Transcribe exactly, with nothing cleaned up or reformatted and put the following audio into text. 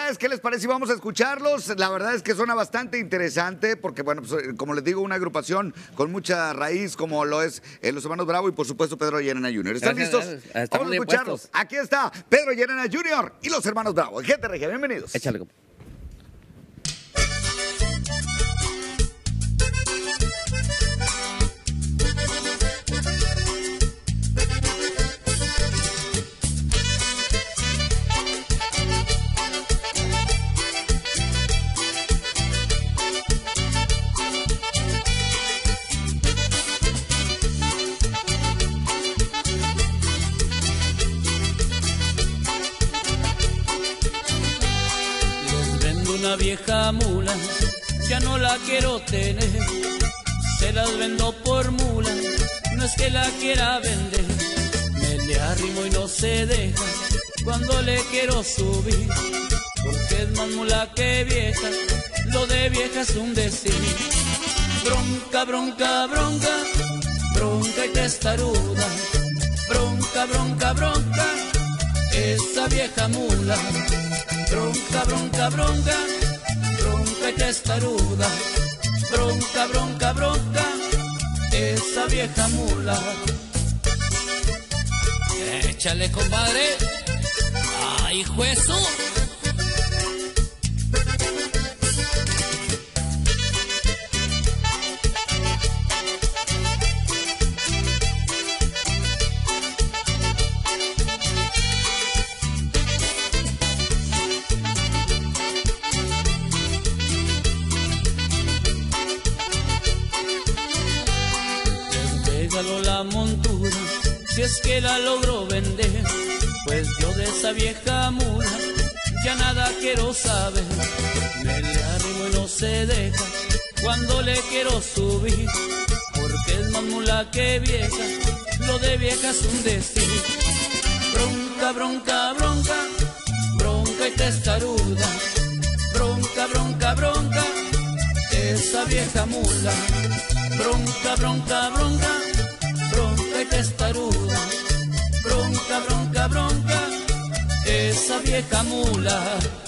novedades, ¿qué les parece? Y vamos a escucharlos. La verdad es que suena bastante interesante porque, bueno, pues, como les digo, una agrupación con mucha raíz como lo es eh, Los Hermanos Bravo y, por supuesto, Pedro Llerena junior ¿Están Gracias, listos? gracias. Estamos Vamos a escucharlos. puestos. Aquí está Pedro Llerena junior y Los Hermanos Bravo. Gente regia, bienvenidos. Échale. Una vieja mula, ya no la quiero tener, se las vendo por mula, no es que la quiera vender, me le arrimo y no se deja, cuando le quiero subir, porque es más mula que vieja, lo de vieja es un decir, bronca, bronca, bronca, bronca y testaruda, bronca, bronca, bronca, esa vieja mula. Bronca, bronca, bronca, bronca y testaruda, bronca, bronca, bronca, esa vieja mula. Échale, compadre. ¡Ay, juezo! La montura, si es que la logro vender, pues yo de esa vieja mula ya nada quiero saber, me le arrimo y no se deja, cuando le quiero subir, porque es más mula que vieja, lo de vieja es un decir, bronca, bronca, bronca, bronca y testaruda, bronca, bronca, bronca, esa vieja mula, bronca, bronca, bronca, bronca y testaruda, bronca, bronca, bronca, esa vieja mula.